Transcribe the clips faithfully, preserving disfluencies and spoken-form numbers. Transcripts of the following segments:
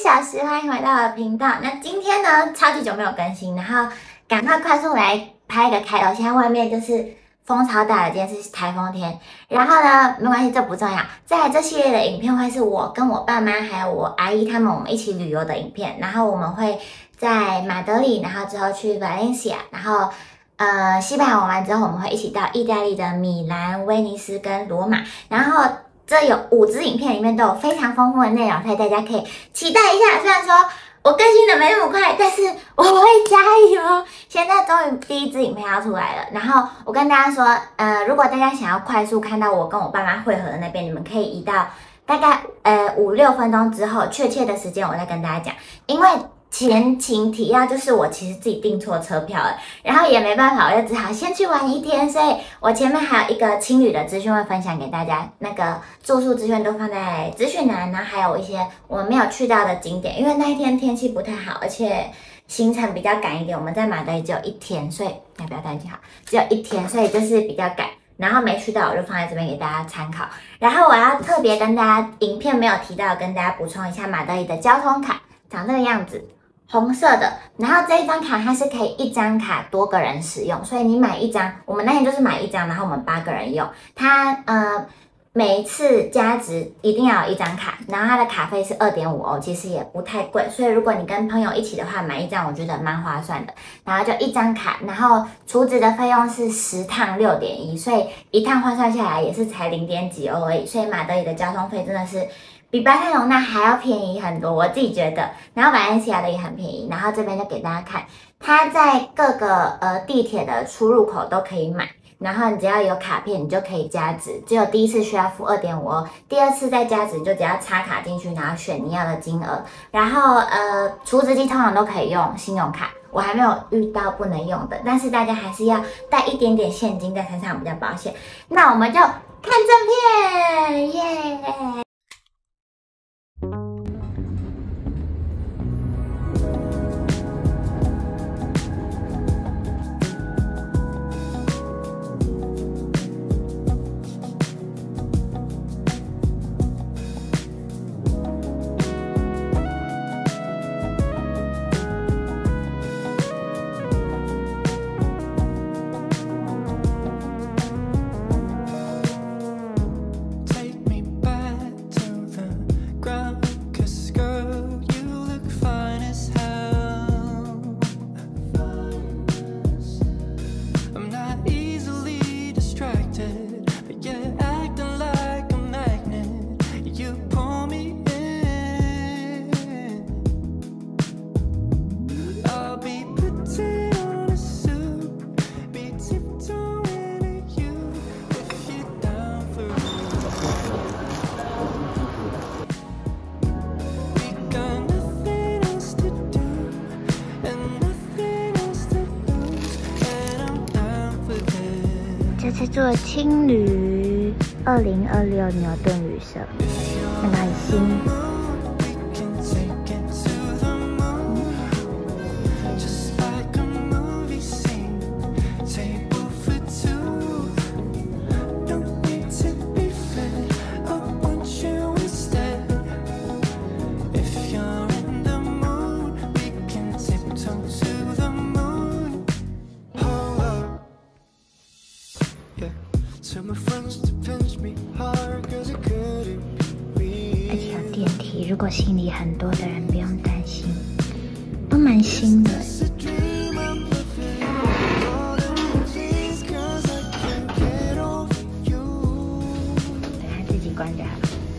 小时，欢迎回到我的频道。那今天呢，超级久没有更新，然后赶快快速来拍一个开头。现在外面就是风超大的，今天是台风天。然后呢，没关系，这不重要。再来这系列的影片会是我跟我爸妈还有我阿姨他们我们一起旅游的影片。然后我们会在马德里，然后之后去 Valencia， 然后呃西班牙玩完之后，我们会一起到意大利的米兰、威尼斯跟罗马。然后这有五支影片里面都有非常丰富的内容，所以大家可以期待一下。虽然说我更新的没那么快，但是我会加油。现在终于第一支影片要出来了，然后我跟大家说，呃，如果大家想要快速看到我跟我爸妈会合的那边，你们可以移到大概呃五六分钟之后，确切的时间我再跟大家讲，因为前情提要就是我其实自己订错车票了，然后也没办法，我就只好先去玩一天，所以我前面还有一个青旅的资讯会分享给大家，那个住宿资讯都放在资讯栏，然后还有一些我们没有去到的景点，因为那一天天气不太好，而且行程比较赶一点，我们在马德里只有一天，所以要不要担心好，只有一天，所以就是比较赶。然后没去到，我就放在这边给大家参考。然后我要特别跟大家，影片没有提到，跟大家补充一下马德里的交通卡长这个样子。红色的，然后这一张卡它是可以一张卡多个人使用，所以你买一张，我们那天就是买一张，然后我们八个人用。它呃每一次加值一定要有一张卡，然后它的卡费是 二点五欧，其实也不太贵，所以如果你跟朋友一起的话，买一张我觉得蛮划算的。然后就一张卡，然后储值的费用是十趟 六点一，所以一趟换算下来也是才 零点几欧而已，所以马德里的交通费真的是比巴塞隆纳还要便宜很多，我自己觉得。然后瓦伦西亚的也很便宜，然后这边就给大家看，它在各个呃地铁的出入口都可以买，然后你只要有卡片，你就可以加值，只有第一次需要付 二点五欧，第二次再加值，你就只要插卡进去，然后选你要的金额，然后呃储值机通常都可以用信用卡。我还没有遇到不能用的，但是大家还是要带一点点现金在身上比较保险。那我们就看正片，耶、yeah!这次坐青旅二零二六牛顿旅社，那个很新。而且有电梯，如果行李很多的人不用担心，都蛮新的。等它自己关就好。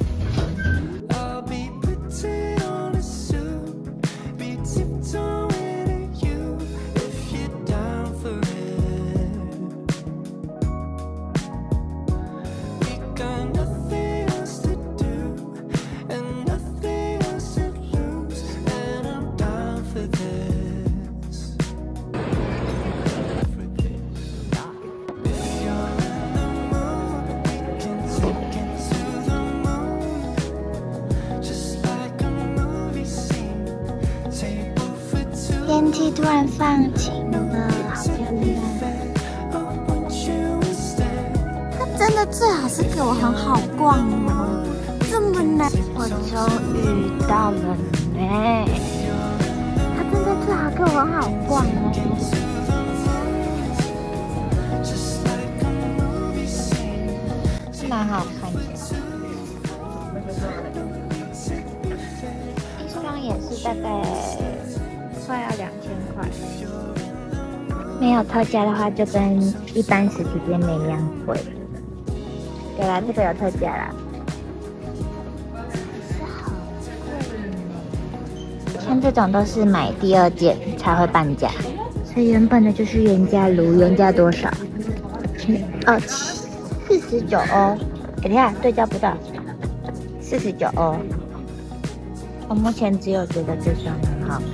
天气突然放晴了，好漂亮！它真的最好是给我很好逛哦，这么难，我终于到了哎，它真的最好给我很好逛哦，蛮好看的。一双也是大概快要两千块，没有特价的话就跟一般实体店没一样贵。对啦，这个有特价啦。 像这种都是买第二件才会半价，所以原本的就是原价如原价多少？哦，四十九欧。哎，你看对焦不到，四十九欧。我目前只有觉得这双很好看。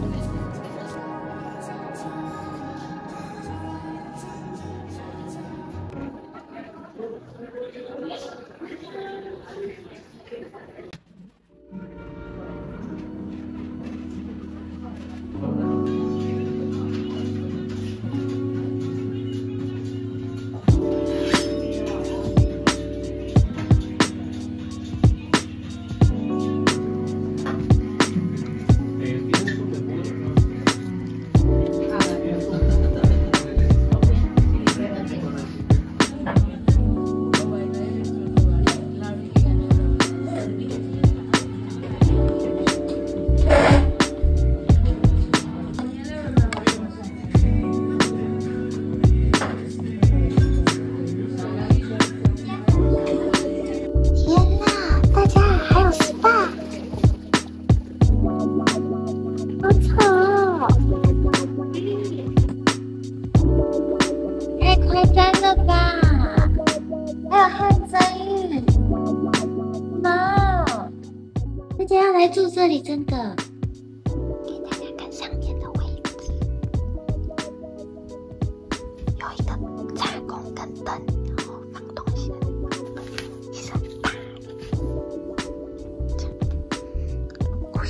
大家要来住这里，真的。给大家看上面的位置，有一个茶宫跟灯，然后放东西的地方，其实很大。这样，喂，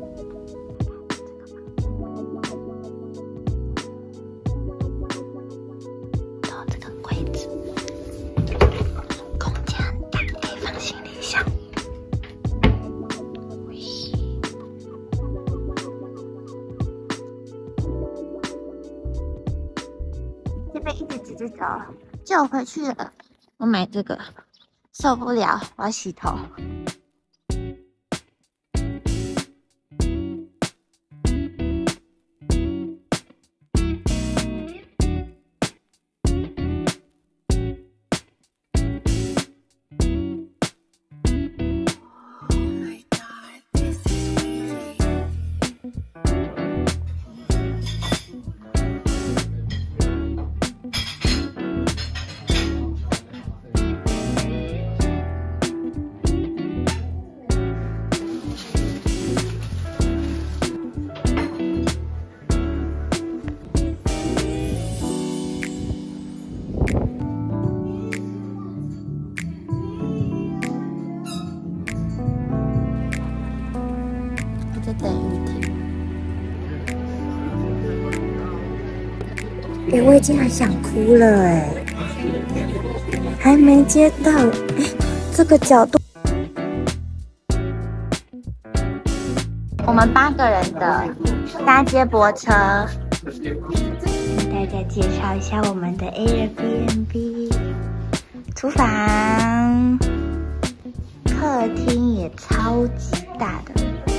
然后这个柜子，空间很大，可以放行李箱。 这边一直直直走，就回去了。我买这个，受不了，我要洗头。在等雨停。哎、欸，我已经很想哭了哎、欸，还没接到哎、欸，这个角度。我们八个人的搭接驳车，给大家介绍一下我们的 Airbnb。厨房、客厅也超级大的。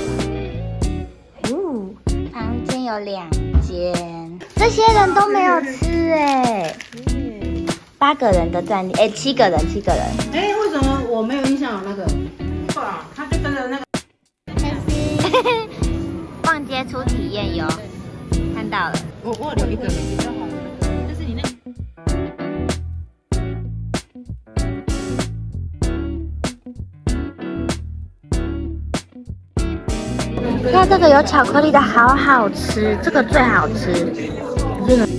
房间有两间，这些人都没有吃哎、欸，八个人的站立，哎、欸，七个人，七个人。 哎、欸，为什么我没有印象有那个？哇，他就跟着那个。 开心。逛街初体验有，看到了。 我我留一个比较好的，就是你那。 看这个有巧克力的，好好吃，这个最好吃。这个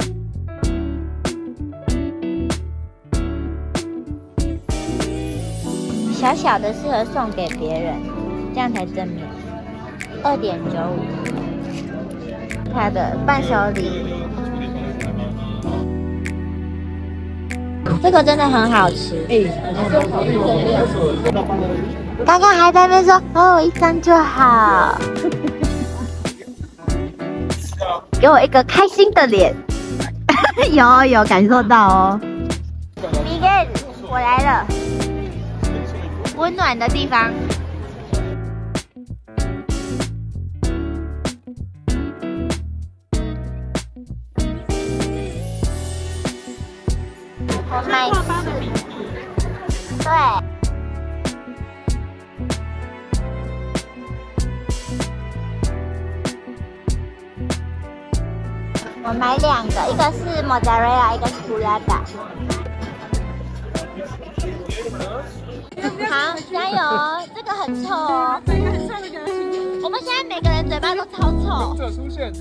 小小的适合送给别人，这样才正面。二点九五，它的伴手礼，这个真的很好吃。哎、欸， 刚刚还在那边说哦，一张就好，给我一个开心的脸。有有感受到哦。Miguel， 我来了，温暖的地方。我买对。我买两个，一个是莫扎瑞拉，一个是布拉达。好，加油哦！这个很臭哦。这个很臭的给他亲。我们现在每个人嘴巴都超臭。者出现。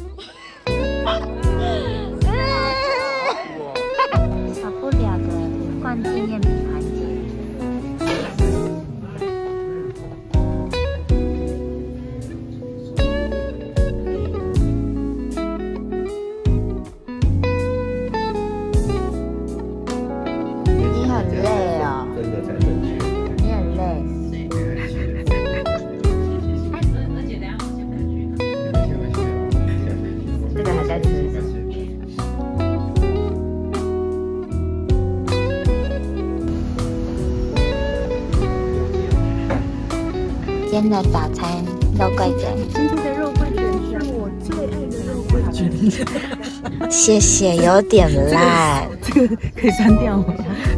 少不了的逛纪念品环节。你很累哦。真的才正确。你很累。这个还在吃。今天的早餐肉桂卷。今天的肉桂卷是我最爱的肉桂卷。谢谢，有点烂。这个可以删掉吗？